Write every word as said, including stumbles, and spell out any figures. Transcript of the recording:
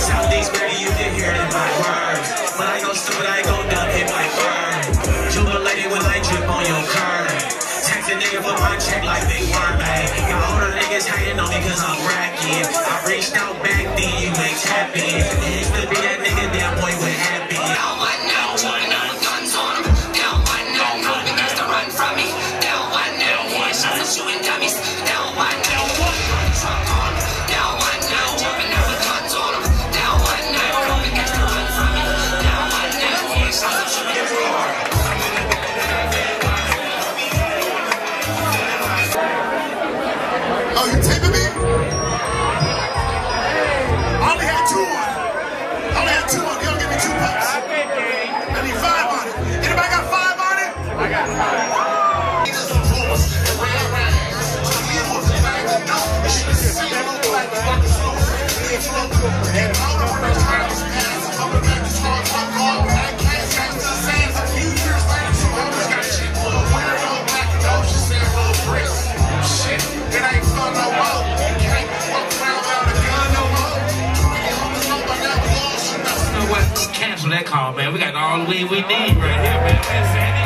Southeast, baby, you can hear it in my words. But I ain't gon' stupid, I ain't gon' dumb, hit my burn. Jubilated when I drip on your curb. Tax a nigga for my check like Big Worm, man. Got older niggas hating on me cause I'm racking. I reached out back then, you ain't tapping. You used to be that nigga, damn boy, we're happy. Down one now, one now, guns on them. Down one now, no niggas to run from me. Down one now, one shots of shooting dummies. Down one now, one truck on them. Down one now, jumping out with guns on them. Down one now, no niggas to run from me. Down one now, one shots of shooting dummies. Oh, you taping me? I only had two on it. I only had two on it. You don't give me two bucks. I need five on it. Anybody got five on it? I got five. Cancel that call, man. We got all the weed we need right here, man.